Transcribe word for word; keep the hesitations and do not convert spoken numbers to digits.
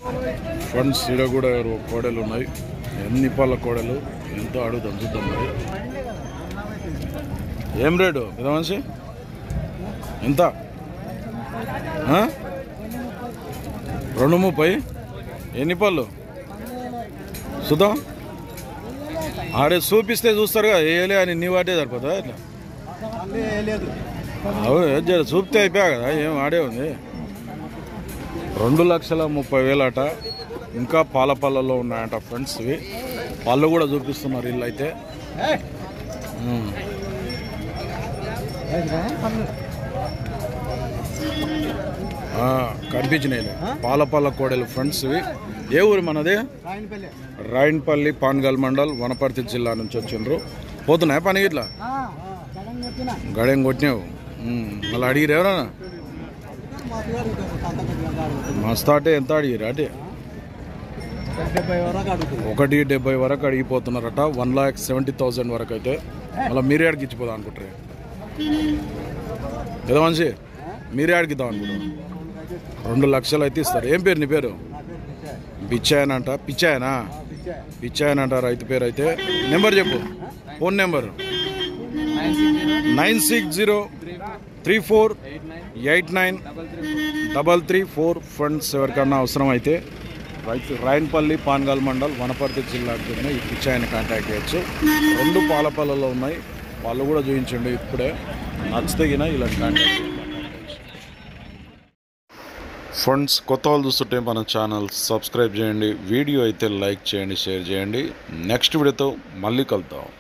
Friends ఈడ కూడా కోడలు ఉన్నాయి. ఎన్ని పాల కోడలు ఎంతో అడుగుతాం చూద్దాం మరి. ఏం రేటు పెద్ద మనిషి ఎంత? రెండు ముప్పై. ఎన్ని పళ్ళు చూద్దాం. ఆడే చూపిస్తే చూస్తారు కదా, వేయలే అని నీ వాటే సరిపోతా ఇట్లా. అవు చూపితే అయిపోయా కదా, ఏం ఆడే ఉంది. రెండు లక్షల ముప్పై వేలు అట. ఇంకా పాల పళ్ళలో ఉన్నాయంట ఫ్రెండ్స్. ఇవి పళ్ళు కూడా చూపిస్తున్నారు ఇల్లు అయితే. కనిపించినాయి పాల పళ్ళ కోడలు ఫ్రెండ్స్. ఇవి ఏ ఊరు మనది? రాయన్పల్లి, పాన్గల్ మండల్, వనపర్తి జిల్లా నుంచి వచ్చిండ్రు. పోతున్నాయా పని ఇట్లా? గడేం కొట్టినావు మళ్ళీ అడిగిరు ఎవరన్నా? మస్తు అంటే ఎంత అడిగిరు? అంటే ఒకటి డెబ్బై వరకు అడిగిపోతున్నారట. వన్ లాక్ సెవెంటీ థౌసండ్ వరకు అయితే. మళ్ళీ మీరే అడిగి ఇచ్చిపోదాం అనుకుంటారు ఏదో మనిషి, మీరే అడిగిద్దాం అనుకుంటారు. రెండు లక్షలు అయితే ఇస్తారు. ఏం పేరు నీ పేరు? పిచ్చాయనంట. పిచ్చాయనా? పిచ్చాయనంట రైతు పేరు అయితే. నెంబర్ చెప్పు, phone number. Nine six zero three four eight nine double three four. Friends ఎవరికన్నా అవసరం అయితే రైతు రాయన్పల్లి, పాన్గల్ మండల్, వనపర్తి జిల్లాకి ఈ పిచ్చాయని కాంటాక్ట్ చేయొచ్చు. రెండు పాల పళ్ళలో ఉన్నాయి. వాళ్ళు కూడా చూపించండి ఇప్పుడే. నచ్చితే గిన ఇలాంటి కాంటాక్ట్ ఫ్రెండ్స్. కొత్త వాళ్ళు చూస్తుంటే మన ఛానల్ సబ్స్క్రైబ్ చేయండి. వీడియో అయితే లైక్ చేయండి, షేర్ చేయండి. నెక్స్ట్ వీడియోతో మళ్ళీ కలుద్దాం.